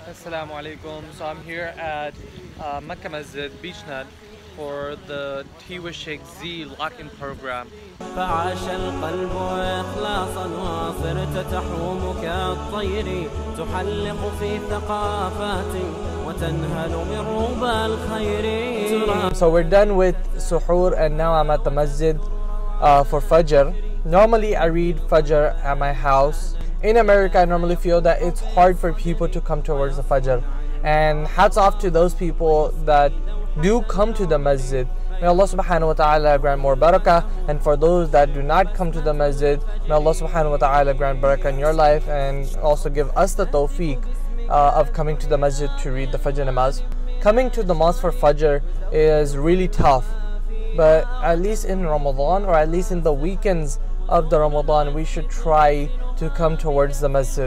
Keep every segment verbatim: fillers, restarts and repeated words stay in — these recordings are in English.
Assalamu alaikum. So I'm here at uh, Makkah Masjid, Beechnut, for the Tea with Sheikh Z lock-in program. فعاش القلب إخلاصا وصرت تحوم كالطير تحلق في ثقافات وتنهل من ربى الخير. So we're done with suhoor and now I'm at the masjid uh, for Fajr. Normally I read Fajr at my house. In America, I normally feel that it's hard for people to come towards the Fajr. And hats off to those people that do come to the masjid. May Allah subhanahu wa ta'ala grant more barakah. And for those that do not come to the masjid, may Allah subhanahu wa ta'ala grant barakah in your life and also give us the tawfiq uh, of coming to the masjid to read the Fajr namaz. Coming to the mosque for Fajr is really tough. But at least in Ramadan, or at least in the weekends of the Ramadan, we should try to come towards the masjid.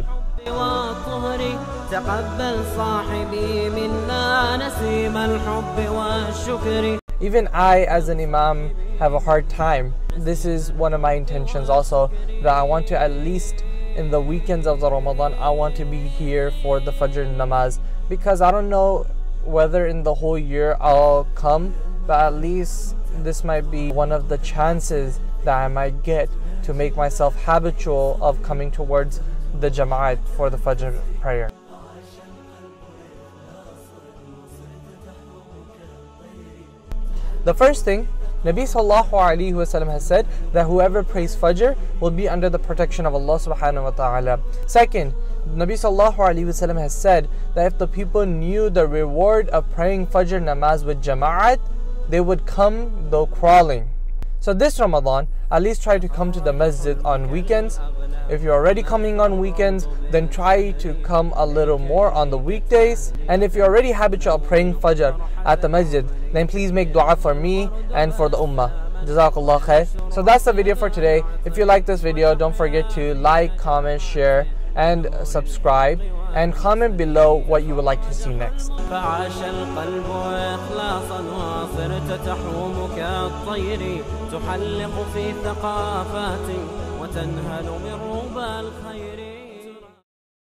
Even I as an imam have a hard time. This is one of my intentions also, that I want to at least in the weekends of the Ramadan, I want to be here for the Fajr namaz, because I don't know whether in the whole year I'll come, but at least this might be one of the chances that I might get to make myself habitual of coming towards the Jama'at for the Fajr prayer. The first thing, Nabi Sallallahu Alaihi Wasallam has said that whoever prays Fajr will be under the protection of Allah Subhanahu Wa Ta'ala. Second, Nabi Sallallahu Alaihi Wasallam has said that if the people knew the reward of praying Fajr namaz with Jama'at, they would come though crawling. So this Ramadan, at least try to come to the masjid on weekends. If you're already coming on weekends, then try to come a little more on the weekdays. And if you're already habitual of praying Fajr at the masjid, then please make dua for me and for the ummah. Jazakallah khair. So that's the video for today. If you like this video, don't forget to like, comment, share, and subscribe, and comment below what you would like to see next. فعاش القلب إخلاصا وصرت تحوم كالطير تحلق في ثقافات وتنهل من ربى الخير.